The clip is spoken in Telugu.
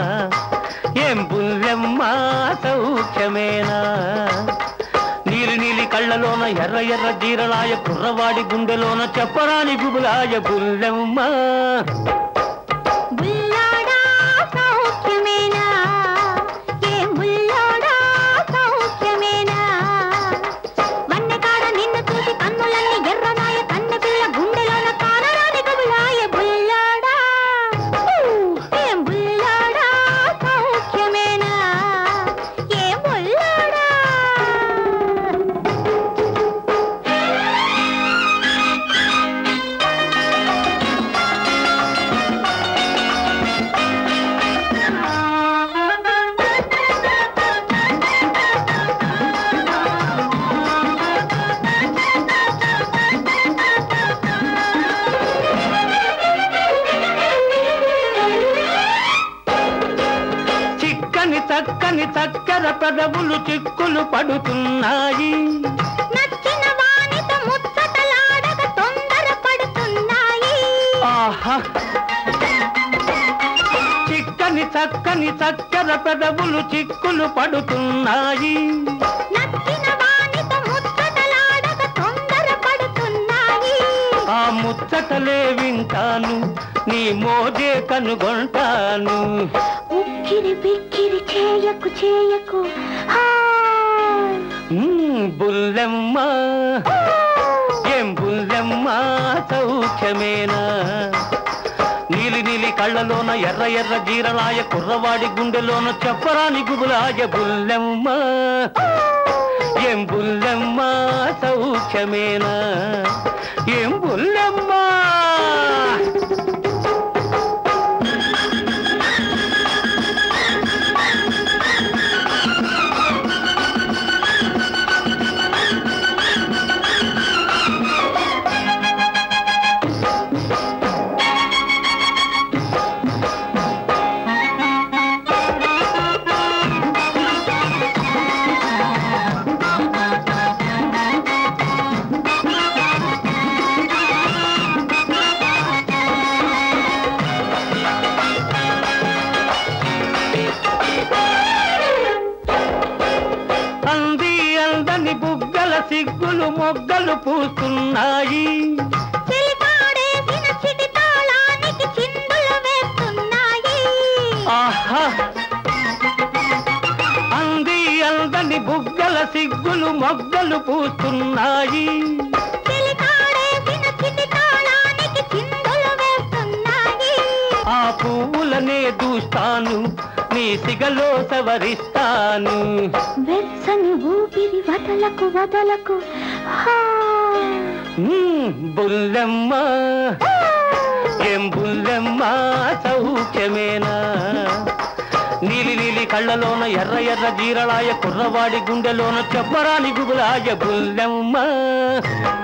ఏం బుల్లెమ్మ సౌఖ్యమేనా నీలి నీలి కళ్ళలోన ఎర్ర ఎర్ర జీరలాయ కుర్రవాడి గుండెలోన చెప్పరాని గుబులాయ బుల్లెమ్మ చక్కని చక్కెర పెదవులు చిక్కులు పడుతున్నాయి నచ్చిన వానితో ముచ్చటలాడక తొందర పడుతున్నాయి ఆహా చక్కని చక్కెర పెదవులు చిక్కులు పడుతున్నాయి నచ్చిన వానితో ముచ్చటలాడక తొందర పడుతున్నాయి ఆ ముచ్చటలే వింటాను నీ మోజే కనుగొంటాను ఉక్కిరి బిక్కిరి చేయకు చేయకు బుల్లెమ్మ ఏం బుల్లెమ్మ సౌఖ్యమేనా నీలి నీలి కళ్ళలోన ఎర్ర ఎర్ర జీరలాయ కుర్రవాడి గుండెలోన చెప్పరాని గుబులాయ బుల్లెమ్మ ఏం బుల్లెమ్మ సౌఖ్యమేనా ఏం బుల్లెమ్మ బుగ్గల సిగ్గులు మొగ్గలు పూస్తున్నాయి ఆహా అంది అందని బుగ్గల సిగ్గులు మొగ్గలు పూస్తున్నాయి ఆ పువ్వులనే దూస్తాను నీ సిగలో సవరిస్తాను వెచ్చని ఊపిరి వదలకు వదలకు బుల్లెమ్మ ఏం బుల్లెమ్మ సౌఖ్యమేనా నీలి నీలి కళ్ళలోన ఎర్ర ఎర్ర జీరలాయ కుర్రవాడి గుండెలోన చెప్పరాని గుబులాయ బుల్లెమ్మ